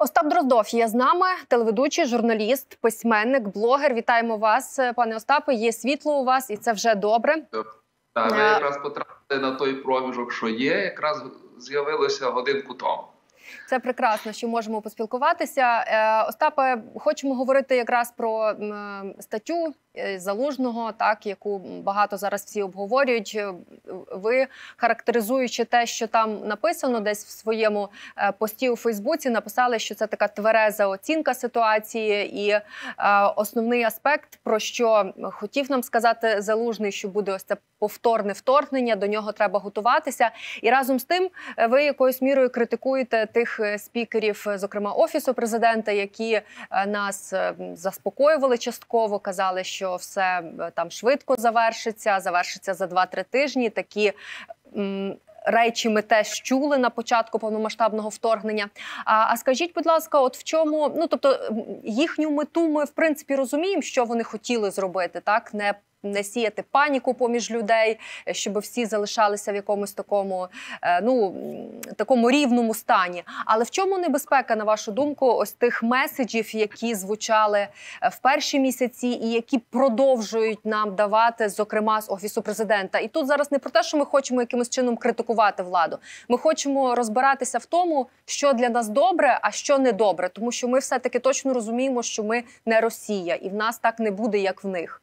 Остап Дроздов є з нами, телеведучий, журналіст, письменник, блогер. Вітаємо вас, пане Остапе. Є світло у вас, і це вже добре. Так, ви якраз потрапили на той проміжок, що є, якраз з'явилося годинку тому. Це прекрасно, що можемо поспілкуватися. Остапе, хочемо говорити якраз про статтю Залужного, так, яку багато зараз всі обговорюють. Ви, характеризуючи те, що там написано десь в своєму пості у Фейсбуці, написали, що це така твереза оцінка ситуації і основний аспект, про що хотів нам сказати Залужний, що буде ось це повторне вторгнення, до нього треба готуватися. І разом з тим ви якоюсь мірою критикуєте тих спікерів, зокрема Офісу Президента, які нас заспокоювали частково, казали, що все там швидко завершиться за 2-3 тижні. Такі речі ми теж чули на початку повномасштабного вторгнення. А скажіть, будь ласка, от в чому, тобто їхню мету ми в принципі розуміємо, що вони хотіли зробити, так? Не сіяти паніку поміж людей, щоб всі залишалися в якомусь такому рівному стані. Але в чому небезпека, на вашу думку, ось тих меседжів, які звучали в перші місяці і які продовжують нам давати, зокрема, з Офісу Президента? І тут зараз не про те, що ми хочемо якимось чином критикувати владу. Ми хочемо розбиратися в тому, що для нас добре, а що не добре. Тому що ми все-таки точно розуміємо, що ми не Росія, і в нас так не буде, як в них.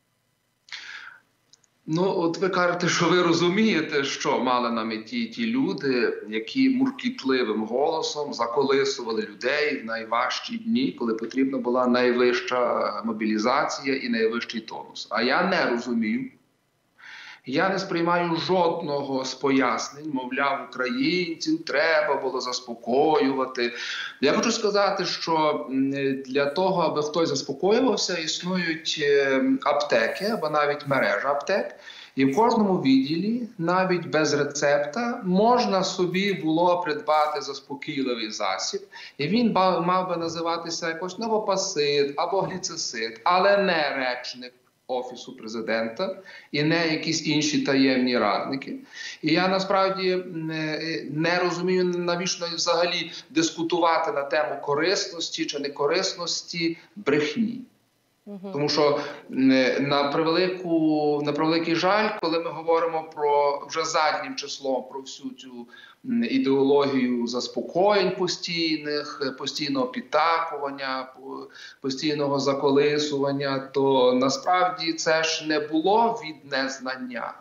От ви кажете, що ви розумієте, що мали на меті ті люди, які муркітливим голосом заколисували людей в найважчі дні, коли потрібна була найвища мобілізація і найвищий тонус. А я не розумію. Я не сприймаю жодного з пояснень, мовляв, українців треба було заспокоювати. Я хочу сказати, що для того, аби хтось заспокоювався, існують аптеки або навіть мережа аптек. І в кожному відділі, навіть без рецепта, можна собі було придбати заспокійливий засіб. І він мав би називатися якось новопасид або гліцесид, але не речник Офісу Президента і не якісь інші таємні радники. І я насправді не розумію, навіщо взагалі дискутувати на тему корисності чи некорисності брехні. Тому що на превеликий жаль, коли ми говоримо про вже заднім числом про всю цю ідеологію заспокоєнь постійних, постійного підтакування, постійного заколисування, то насправді це ж не було від незнання.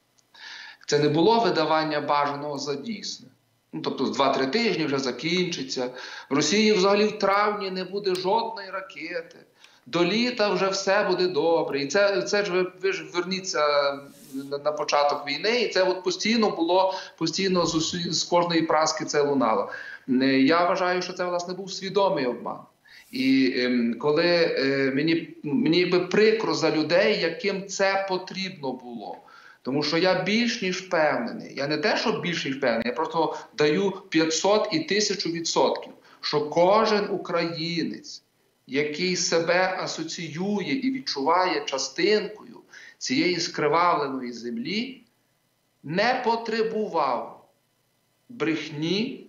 Це не було видавання бажаного за дійсне. Тобто 2-3 тижні вже закінчиться. В Росії взагалі в травні не буде жодної ракети. До літа вже все буде добре. І це ж ви ж верніться на початок війни, і це от постійно з кожної праски це лунало. Я вважаю, що це, власне, був свідомий обман. І коли мені би прикро за людей, яким це потрібно було. Тому що я більш ніж впевнений, я не те, що більш ніж впевнений, я просто даю 500 і 1000%, що кожен українець, який себе асоціює і відчуває частинкою цієї скривавленої землі, не потребував брехні,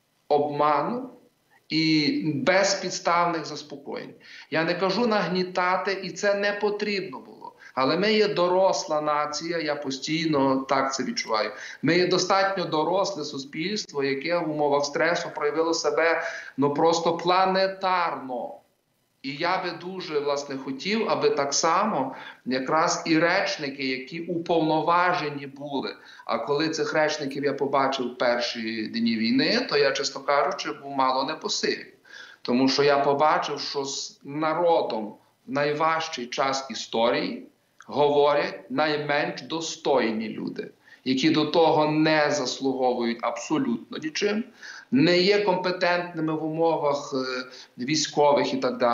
обману і безпідставних заспокоєнь. Я не кажу нагнітати, і це не потрібно було. Але ми є доросла нація, я постійно так це відчуваю. Ми є достатньо доросле суспільство, яке в умовах стресу проявило себе просто планетарно. І я би дуже, власне, хотів, аби так само якраз і речники, які уповноважені були. А коли цих речників я побачив в перші дні війни, то я, чесно кажучи, був мало не по силі. Тому що я побачив, що з народом в найважчий час історії говорять найменш достойні люди, які до того не заслуговують абсолютно нічим, не є компетентними в умовах військових і так далі.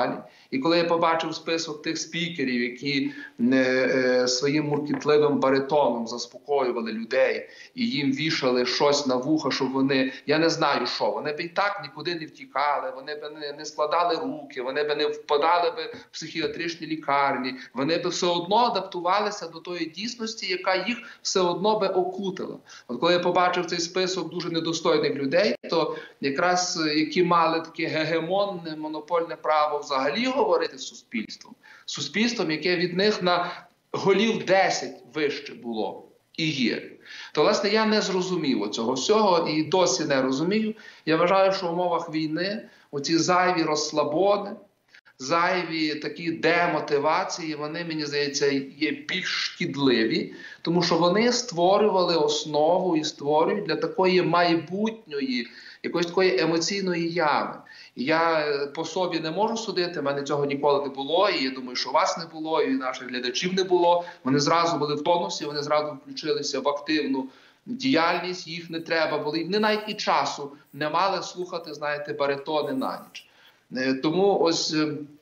І коли я побачив список тих спікерів, які своїм муркітливим баритоном заспокоювали людей і їм вішали щось на вуха, щоб вони, я не знаю що, вони б і так нікуди не втікали, вони б не складали руки, вони б не впадали б в психіатричні лікарні, вони б все одно адаптувалися до тої дійсності, яка їх все одно би окутала. От коли я побачив цей список дуже недостойних людей, то якраз які мали таке гегемонне, монопольне право взагалі говорити з суспільством, яке від них на голів 10 вище було і є. То, власне, я не зрозумів цього всього і досі не розумію. Я вважаю, що в умовах війни оці зайві розслабони, зайві такі демотивації, вони, мені здається, є більш шкідливі, тому що вони створювали основу і створюють для такої майбутньої, якоїсь такої емоційної ями. Я по собі не можу судити, в мене цього ніколи не було, і я думаю, що у вас не було, і наших глядачів не було. Вони зразу були в тонусі, вони зразу включилися в активну діяльність, їх не треба було. Вони навіть і часу не мали слухати, знаєте, баритони на ніч. Тому ось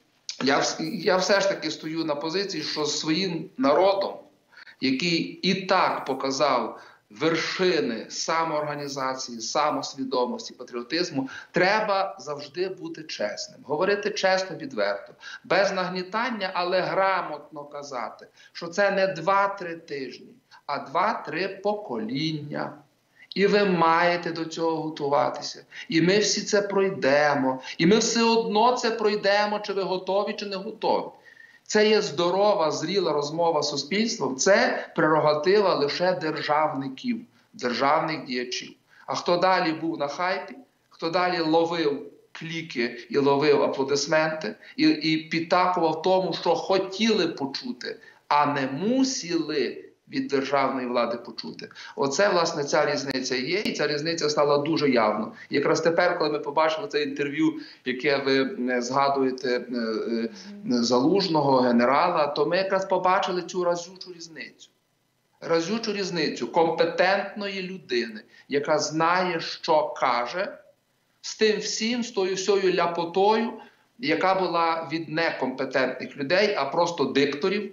я все ж таки стою на позиції, що з своїм народом, який і так показав вершини самоорганізації, самосвідомості, патріотизму, треба завжди бути чесним. Говорити чесно, відверто. Без нагнітання, але грамотно казати, що це не 2-3 тижні, а 2-3 покоління. І ви маєте до цього готуватися. І ми всі це пройдемо. І ми все одно це пройдемо, чи ви готові, чи не готові. Це є здорова, зріла розмова з суспільством. Це прерогатива лише державників, державних діячів. А хто далі був на хайпі, хто далі ловив кліки і ловив аплодисменти, і підтакував тому, що хотіли почути, а не мусили від державної влади почути. Оце, власне, ця різниця є, і ця різниця стала дуже явно. Якраз тепер, коли ми побачили це інтерв'ю, яке ви згадуєте Залужного, генерала, то ми якраз побачили цю разючу різницю. Разючу різницю компетентної людини, яка знає, що каже, з тим всім, з тою всьою ляпотою, яка була від некомпетентних людей, а просто дикторів,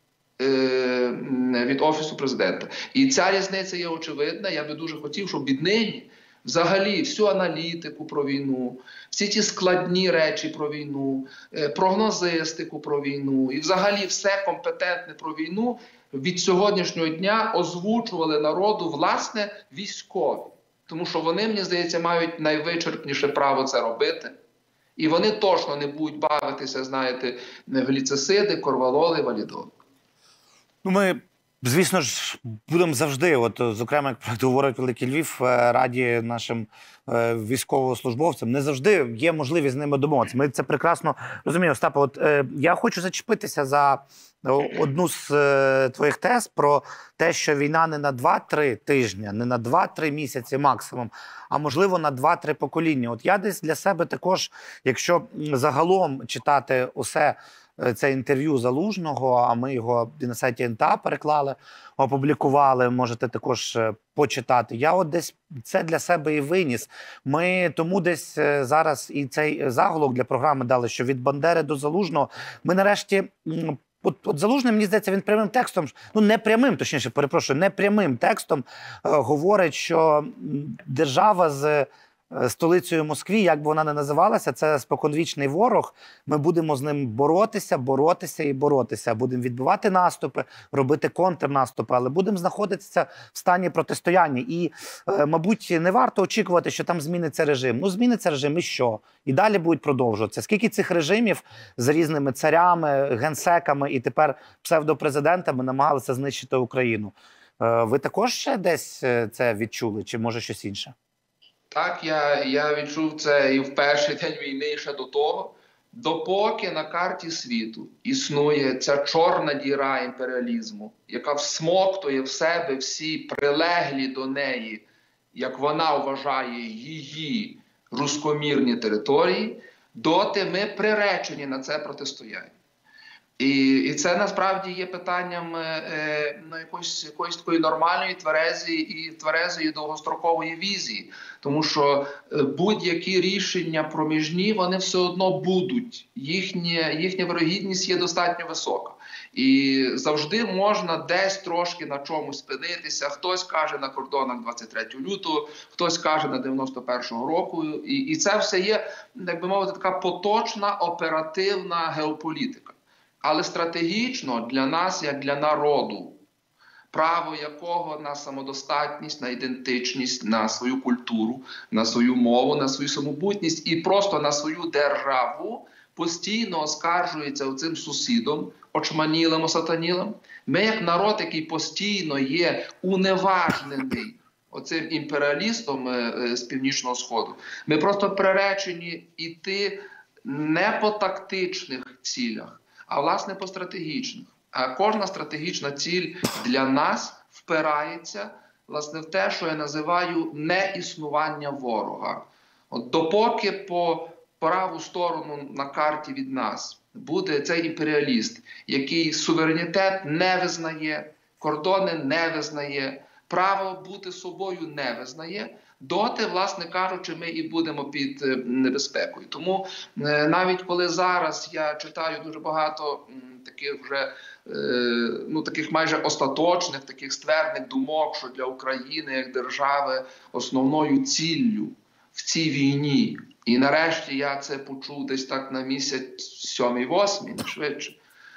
від Офісу Президента. І ця різниця є очевидна. Я би дуже хотів, щоб віднині взагалі всю аналітику про війну, всі ті складні речі про війну, прогнозистику про війну і взагалі все компетентне про війну від сьогоднішнього дня озвучували народу, власне, військові. Тому що вони, мені здається, мають найвичерпніше право це робити. І вони точно не будуть бавитися, знаєте, в гліцисиди, корвалоли, валідоли. Ну, ми, звісно ж, будемо завжди, от, зокрема, як говорить Великий Львів, раді нашим військовослужбовцям, не завжди є можливість з ними домовитися. Ми це прекрасно розуміємо. Остапе, от я хочу зачепитися за одну з твоїх тез про те, що війна не на 2-3 тижні, не на 2-3 місяці максимум, а можливо на 2-3 покоління. От я десь для себе також, якщо загалом читати усе це інтерв'ю Залужного, а ми його на сайті НТА переклали, опублікували, можете також почитати. Я от десь це для себе і виніс. Ми тому десь зараз і цей заголовок для програми дали, що від Бандери до Залужного. Ми нарешті... От Залужний, мені здається, він прямим текстом, ну не прямим, точніше, перепрошую, не прямим текстом говорить, що держава з столицею Москві, як би вона не називалася, це споконвічний ворог. Ми будемо з ним боротися і боротися. Будемо відбивати наступи, робити контрнаступи, але будемо знаходитися в стані протистояння. І, мабуть, не варто очікувати, що там зміниться режим. Ну, зміниться режим і що? І далі будуть продовжуватися. Скільки цих режимів з різними царями, генсеками і тепер псевдопрезидентами намагалися знищити Україну? Ви також десь це відчули? Чи може щось інше? Так, я відчув це і в перший день війни, і ще до того. Допоки на карті світу існує ця чорна діра імперіалізму, яка всмоктує в себе всі прилеглі до неї, як вона вважає, її руськомірні території, доти ми приречені на це протистояння. І це насправді є питанням якоїсь такої нормальної тверезої довгострокової візії. Тому що будь-які рішення проміжні, вони все одно будуть. Їхня вирогідність є достатньо висока. І завжди можна десь трошки на чомусь спинитися. Хтось каже на кордонах 23 лютого, хтось каже на 91-го року. І це все є, як би мовити, така поточна оперативна геополітика. Але стратегічно для нас, як для народу, право якого на самодостатність, на ідентичність, на свою культуру, на свою мову, на свою самобутність і просто на свою державу постійно оскаржується оцим сусідом, очманілим, осатанілим. Ми як народ, який постійно є уневажнений оцим імперіалістом з Північного Сходу, ми просто приречені йти не по тактичних цілях, а власне по стратегічних. А кожна стратегічна ціль для нас впирається власне в те, що я називаю неіснування ворога. От допоки по праву сторону на карті від нас буде цей імперіаліст, який суверенітет не визнає, кордони не визнає, право бути собою не визнає, доти, власне кажучи, ми і будемо під небезпекою. Тому навіть коли зараз я читаю дуже багато таких вже таких майже остаточних, таких ствердних думок, що для України як держави основною ціллю в цій війні, і нарешті я це почув десь так на місяць 7-8, не швидше,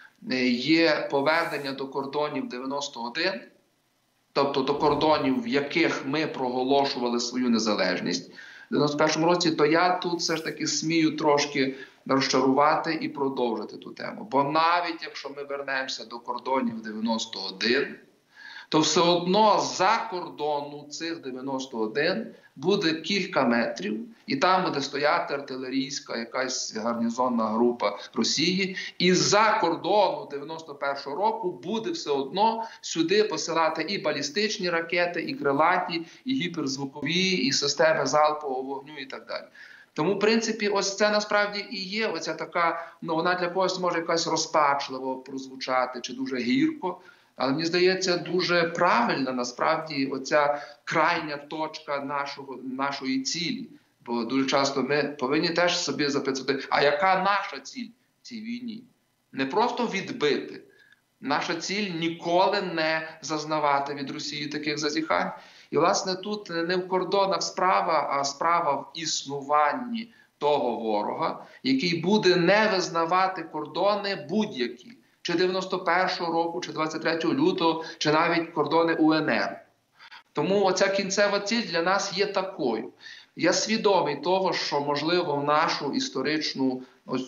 є повернення до кордонів 91, тобто до кордонів, в яких ми проголошували свою незалежність в 91-му році, то я тут все ж таки смію трошки розчарувати і продовжити ту тему. Бо навіть якщо ми вернемося до кордонів 91, то все одно за кордону цих 91 буде кілька метрів, і там буде стояти артилерійська якась гарнізонна група Росії, і за кордону 91-го року буде все одно сюди посилати і балістичні ракети, і крилаті, і гіперзвукові, і системи залпового вогню і так далі. Тому, в принципі, ось це насправді і є оця така, вона для когось може якась розпачливо прозвучати, чи дуже гірко, але мені здається, дуже правильна насправді оця крайня точка нашої цілі. Бо дуже часто ми повинні теж собі запитати, а яка наша ціль в цій війні? Не просто відбити. Наша ціль ніколи не зазнавати від Росії таких зазіхань. І, власне, тут не в кордонах справа, а справа в існуванні того ворога, який буде не визнавати кордони будь-які. Чи 91-го року, чи 23 лютого, чи навіть кордони УНР. Тому оця кінцева ціль для нас є такою. Я свідомий того, що, можливо, в нашу історичну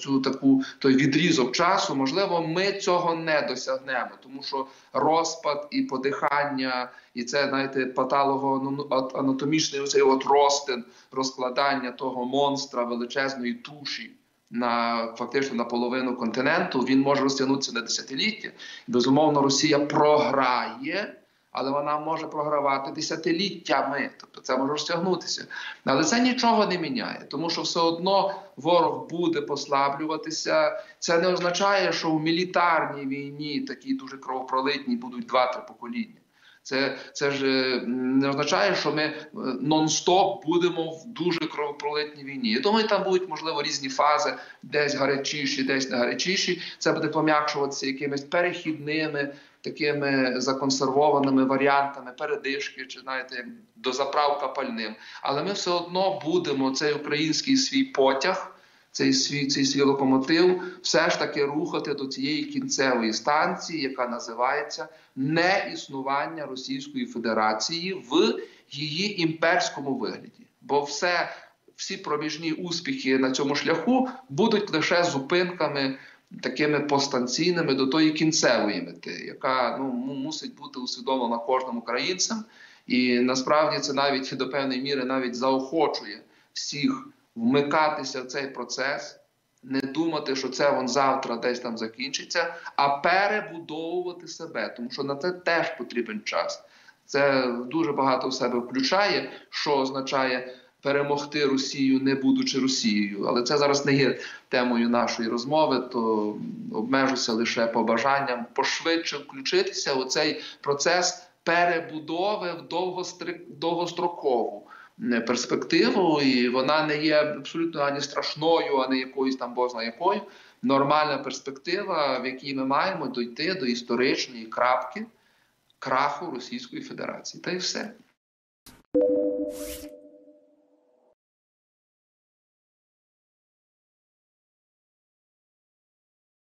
той відрізок часу, можливо, ми цього не досягнемо. Тому що розпад і подихання, і це, знаєте, патологоанатомічний оцей розтин, розкладання того монстра величезної туші, фактично на половину континенту, він може розтягнутися на десятиліття. Безумовно, Росія програє, але вона може програвати десятиліттями, тобто це може розтягнутися. Але це нічого не міняє, тому що все одно ворог буде послаблюватися. Це не означає, що в мілітарній війні, такій дуже кровопролитній, будуть 2-3 покоління. Це ж не означає, що ми нон-стоп будемо в дуже кровопролитній війні. Я думаю, там будуть, можливо, різні фази, десь гарячіші, десь не гарячіші. Це буде пом'якшуватися якимись перехідними, такими законсервованими варіантами, передишки, чи, знаєте, дозаправка пальним. Але ми все одно будемо цей український свій потяг, цей свій локомотив все ж таки рухати до цієї кінцевої станції, яка називається неіснування Російської Федерації в її імперському вигляді. Бо всі проміжні успіхи на цьому шляху будуть лише зупинками такими постанційними до тої кінцевої мети, яка мусить бути усвідомлена кожним українцем. І насправді це навіть до певної міри навіть заохочує всіх вмикатися в цей процес, не думати, що це завтра десь там закінчиться, а перебудовувати себе, тому що на це теж потрібен час. Це дуже багато в себе включає, що означає перемогти Росію, не будучи Росією. Але це зараз не є темою нашої розмови, то обмежуся лише побажанням пошвидше включитися у цей процес перебудови в довгострокову перспективу, і вона не є абсолютно ані страшною, ані якоюсь там бозна якою. Нормальна перспектива, в якій ми маємо дійти до історичної крапки краху Російської Федерації. Та й все.